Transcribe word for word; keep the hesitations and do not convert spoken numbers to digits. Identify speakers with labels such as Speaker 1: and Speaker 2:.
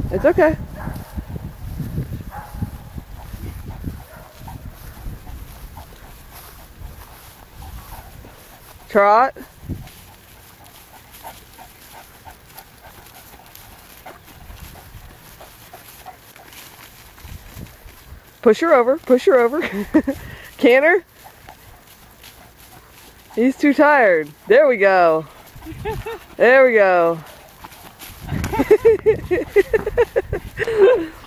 Speaker 1: It's okay. Trot. Push her over. Push her over. Canter. He's too tired. There we go. There we go.